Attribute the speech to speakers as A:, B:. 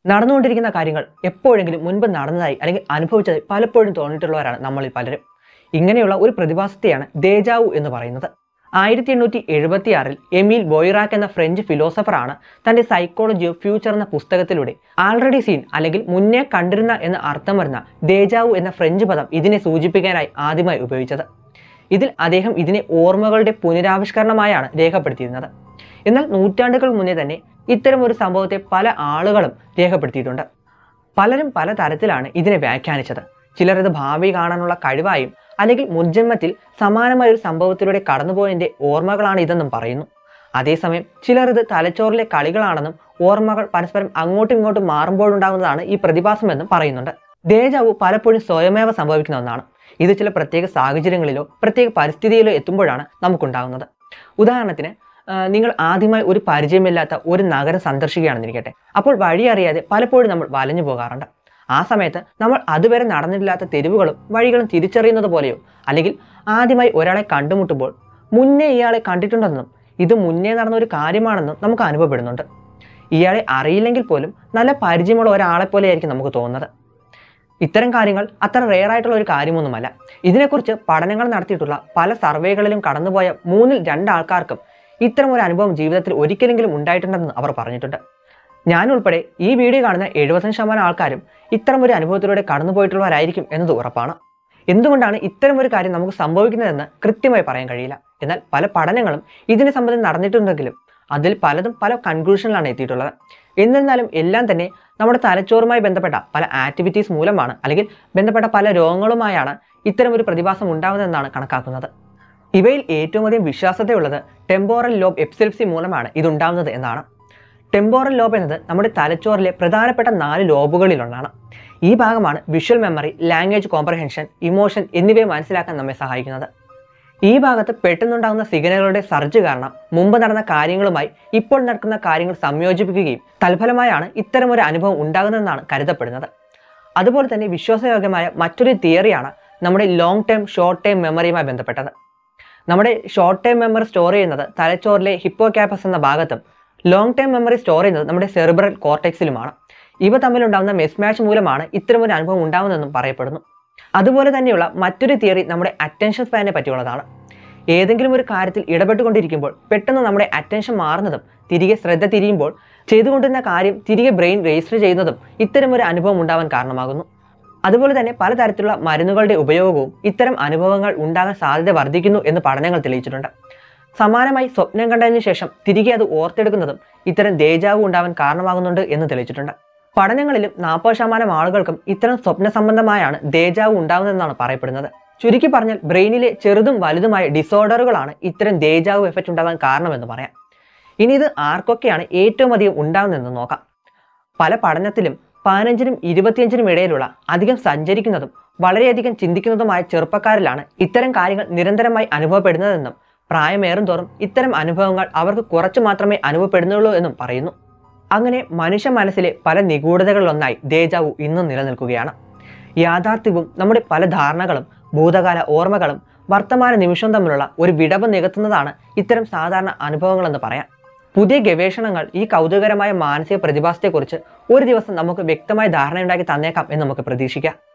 A: നടന്നുകൊണ്ടിരിക്കുന്ന കാര്യങ്ങൾ എപ്പോഴെങ്കിലും മുൻപ് നടന്നതായി അല്ലെങ്കിൽ അനുഭവിച്ചതായി പലപ്പോഴും തോന്നിയിട്ടുള്ളവരാണ് നമ്മളിൽ പലരും. ഇങ്ങനെയുള്ള ഒരു പ്രതിഭാസത്തെയാണ് ദേജാവു എന്ന് പറയുന്നത്. 1876 എമീൽ ബോയിറാക്ക് എന്ന ഫ്രഞ്ച് ഫിലോസഫറാണ് തന്റെ സൈക്കോളജി ഓഫ് ഫ്യൂച്ചർ എന്ന പുസ്തകത്തിലൂടെ ആൾറെഡി സീൻ അല്ലെങ്കിൽ മുന്നേ കണ്ടിരുന്ന എന്ന് അർത്ഥം വരുന്ന ദേജാവു എന്ന ഫ്രഞ്ച് പദം ഇതിനെ സൂചിപ്പിക്കാനായി ആദ്യമായി ഉപയോഗിച്ചത്. ഇതിൽ അദ്ദേഹം ഇതിനെ ഓർമ്മകളുടെ പുനരാവിഷ്കരണമായാണ് രേഖപ്പെടുത്തിയിരുന്നത്. എന്നാൽ നൂറ്റാണ്ടുകൾ മുന്നേ തന്നെ ഇത്തരം ഒരു സംഭവത്തെ പല ആളുകളും രേഖപ്പെടുത്തിയിട്ടുണ്ട്. പലരും പല തരത്തിലാണ് ഇതിനെ വ്യാഖ്യാനിച്ചത്. ചിലർ ഇത് ഭാവി കാണാനുള്ള കഴിവായും അല്ലെങ്കിൽ മുൻജന്മത്തിൽ സമാനമായ ഒരു സംഭവത്തിലൂടെ കടന്നുപോയതിൻ്റെ ഓർമ്മകളാണ് ഇതെന്നും പറയുന്നു. അതേസമയം ചിലർ ഇത് തലച്ചോറിലെ കളികളാണെന്നും ഓർമ്മകൾ പരസ്പരം അങ്ങോട്ടും ഇങ്ങോട്ടും മാറുമ്പോഴുണ്ടാകുന്നതാണ് ഈ പ്രതിഭാസമെന്നും പറയുന്നുണ്ട്. ദേജാവു പലപ്പോഴും സ്വയമേവ സംഭവിക്കുന്ന ഒന്നാണ്. ഇത് ചില പ്രത്യേക സാഹചര്യങ്ങളിലോ പ്രത്യേക പരിസ്ഥിതിയിലോ എത്തുമ്പോഴാണ് നമുക്കുണ്ടാകുന്നത്. ഉദാഹരണത്തിന്, നിങ്ങൾ ആദ്യമായി ഒരു പരിചയമില്ലാത്ത ഒരു നഗരം സന്ദർശിക്കുകയാണെന്നിരിക്കട്ടെ. അപ്പോൾ വഴി അറിയാതെ പലപ്പോഴും നമ്മൾ വലഞ്ഞു പോകാറുണ്ട്. ആ സമയത്ത് നമ്മൾ അതുവരെ നടന്നിട്ടില്ലാത്ത തെരുവുകളും വഴികളും തിരിച്ചറിയുന്നത് പോലെയോ അല്ലെങ്കിൽ ആദ്യമായി ഒരാളെ കണ്ടുമുട്ടുമ്പോൾ മുന്നേ ഇയാളെ കണ്ടിട്ടുണ്ടെന്നും ഇത് മുന്നേ നടന്ന ഒരു കാര്യമാണെന്നും നമുക്ക് അനുഭവപ്പെടുന്നുണ്ട്. ഇയാളെ അറിയില്ലെങ്കിൽ പോലും നല്ല പരിചയമുള്ള ഒരാളെ പോലെയായിരിക്കും നമുക്ക് തോന്നുന്നത്. ഇത്തരം കാര്യങ്ങൾ അത്ര റെയർ ആയിട്ടുള്ള ഒരു കാര്യമൊന്നുമല്ല. ഇതിനെക്കുറിച്ച് പഠനങ്ങൾ നടത്തിയിട്ടുള്ള പല സർവേകളിലും കടന്നുപോയ 3-ൽ 2 ആൾക്കാർക്കും ഇത്തരം ഒരു അനുഭവം ജീവിതത്തിൽ ഒരിക്കലെങ്കിലും ഉണ്ടായിട്ടുണ്ടെന്ന് അവർ പറഞ്ഞിട്ടുണ്ട്. ഞാനുൾപ്പെടെ ഈ വീഡിയോ കാണുന്ന 75% ആൾക്കാരും ഇത്തരം ഒരു അനുഭവത്തിലൂടെ കടന്നുപോയിട്ടുള്ളവരായിരിക്കും എന്നത് ഉറപ്പാണ്. എന്തുകൊണ്ടാണ് ഇത്തരം ഒരു കാര്യം നമുക്ക് സംഭവിക്കുന്നതെന്ന് കൃത്യമായി പറയാൻ കഴിയില്ല. എന്നാൽ പല പഠനങ്ങളും ഇതിനെ സംബന്ധിച്ച് നടന്നിട്ടുണ്ടെങ്കിലും അതിൽ പലതും പല കൺക്ലൂഷനിലാണ് എത്തിയിട്ടുള്ളത്. എന്നിരുന്നാലും എല്ലാം തന്നെ നമ്മുടെ തലച്ചോറുമായി ബന്ധപ്പെട്ട പല ആക്ടിവിറ്റീസ് മൂലമാണ് അല്ലെങ്കിൽ ബന്ധപ്പെട്ട പല രോഗങ്ങളുമായാണ് ഇത്തരം ഒരു പ്രതിഭാസം ഉണ്ടാകുന്നതെന്നാണ് കണക്കാക്കുന്നത്. ഇവയിൽ ഏറ്റവും അധികം വിശ്വാസ്യതയുള്ളത് ടെമ്പോറൽ ലോബ് എപ്പിലെപ്സി മൂലമാണ് ഇതുണ്ടാകുന്നത് എന്നാണ്. ടെമ്പോറൽ ലോബ് എന്നത് നമ്മുടെ തലച്ചോറിലെ പ്രധാനപ്പെട്ട 4 ലോബുകളിലൊന്നാണ്. ഈ ഭാഗമാണ് visual memory, language comprehension, emotion എന്നിവയെ മനസ്സിലാക്കാൻ നമ്മെ സഹായിക്കുന്നത്. ഈ ഭാഗത്ത് പെട്ടെന്നുണ്ടാകുന്ന സിഗ്നലുകളുടെ സർജ് കാരണം മുമ്പ് നടന്ന കാര്യങ്ങളുമായി ഇപ്പോൾ നടക്കുന്ന കാര്യങ്ങൾ സംയോജിപ്പിക്കുകയും തൽഫലമായാണ് ഇത്തരമൊരു അനുഭവം ഉണ്ടാകുന്നതെന്നാണ് കരുതപ്പെടുന്നത്. അതുപോലെ തന്നെ വിശ്വാസയോഗ്യമായ മറ്റൊരു തിയറിയാണ് നമ്മുടെ ലോങ് ടേം ഷോർട്ട് ടേം മെമ്മറിയുമായി ബന്ധപ്പെട്ടത്. നമ്മുടെ ഷോർട്ട് ടേം മെമ്മറി സ്റ്റോർ ചെയ്യുന്നത് തലച്ചോറിലെ ഹിപ്പോകാമ്പസ് എന്ന ഭാഗത്തും ലോങ് ടേം മെമ്മറി സ്റ്റോർ ചെയ്യുന്നത് നമ്മുടെ സെറിബ്രൽ കോർട്ടെക്സിലുമാണ്. ഇവ തമ്മിലുണ്ടാകുന്ന മിസ്മാച്ച് മൂലമാണ് ഇത്തരമൊരു അനുഭവം ഉണ്ടാകുന്നതെന്നും പറയപ്പെടുന്നു. അതുപോലെ തന്നെയുള്ള മറ്റൊരു തിയറി നമ്മുടെ അറ്റൻഷൻ സ്പാനിനെ പറ്റിയുള്ളതാണ്. ഏതെങ്കിലും ഒരു കാര്യത്തിൽ ഇടപെട്ടുകൊണ്ടിരിക്കുമ്പോൾ പെട്ടെന്ന് നമ്മുടെ അറ്റൻഷൻ മാറുന്നതും തിരികെ ശ്രദ്ധ തിരിയുമ്പോൾ ചെയ്തുകൊണ്ടിരുന്ന കാര്യം തിരികെ ബ്രെയിൻ രജിസ്റ്റർ ചെയ്യുന്നതും ഇത്തരമൊരു അനുഭവം ഉണ്ടാവാൻ കാരണമാകുന്നു. അതുപോലെ തന്നെ പലതരത്തിലുള്ള മരുന്നുകളുടെ ഉപയോഗവും ഇത്തരം അനുഭവങ്ങൾ ഉണ്ടാകാൻ സാധ്യത വർദ്ധിക്കുന്നു എന്ന് പഠനങ്ങൾ തെളിയിച്ചിട്ടുണ്ട്. സമാനമായി സ്വപ്നം കണ്ടതിനു ശേഷം തിരികെ അത് ഓർത്തെടുക്കുന്നതും ഇത്തരം ദേജാവു ഉണ്ടാവാൻ കാരണമാകുന്നുണ്ട് എന്ന് തെളിയിച്ചിട്ടുണ്ട്. പഠനങ്ങളിലും 40% ആളുകൾക്കും ഇത്തരം സ്വപ്ന സംബന്ധമായാണ് ദേജാവു ഉണ്ടാകുന്നതെന്നാണ് പറയപ്പെടുന്നത്. ചുരുക്കി പറഞ്ഞാൽ ബ്രെയിനിലെ ചെറുതും വലുതുമായ ഡിസോർഡറുകളാണ് ഇത്തരം ദേജാവു എഫക്റ്റ് ഉണ്ടാകാൻ കാരണമെന്ന് പറയാം. ഇനി ഇത് ആർക്കൊക്കെയാണ് ഏറ്റവും അധികം ഉണ്ടാകുന്നതെന്ന് നോക്കാം. പല പഠനത്തിലും 15-നും 25-നും ഇടയിലുള്ള അധികം സഞ്ചരിക്കുന്നതും വളരെയധികം ചിന്തിക്കുന്നതുമായ ചെറുപ്പക്കാരിലാണ് ഇത്തരം കാര്യങ്ങൾ നിരന്തരമായി അനുഭവപ്പെടുന്നതെന്നും പ്രായമേറും തോറും ഇത്തരം അനുഭവങ്ങൾ അവർക്ക് കുറച്ചു മാത്രമേ അനുഭവപ്പെടുന്നുള്ളൂ എന്നും പറയുന്നു. അങ്ങനെ മനുഷ്യ മനസ്സിലെ പല നിഗൂഢതകളിലൊന്നായി ദേജാവു ഇന്നും നിലനിൽക്കുകയാണ്. യാഥാർത്ഥ്യവും നമ്മുടെ പല ധാരണകളും ഭൂതകാല ഓർമ്മകളും വർത്തമാന നിമിഷവും തമ്മിലുള്ള ഒരു വിടവ് നികത്തുന്നതാണ് ഇത്തരം സാധാരണ അനുഭവങ്ങളെന്ന് പറയാം. പുതിയ ഗവേഷണങ്ങൾ ഈ കൗതുകകരമായ മാനസിക പ്രതിഭാസത്തെക്കുറിച്ച് ഒരു ദിവസം നമുക്ക് വ്യക്തമായ ധാരണയുണ്ടാക്കി തന്നേക്കാം എന്ന് നമുക്ക് പ്രതീക്ഷിക്കാം.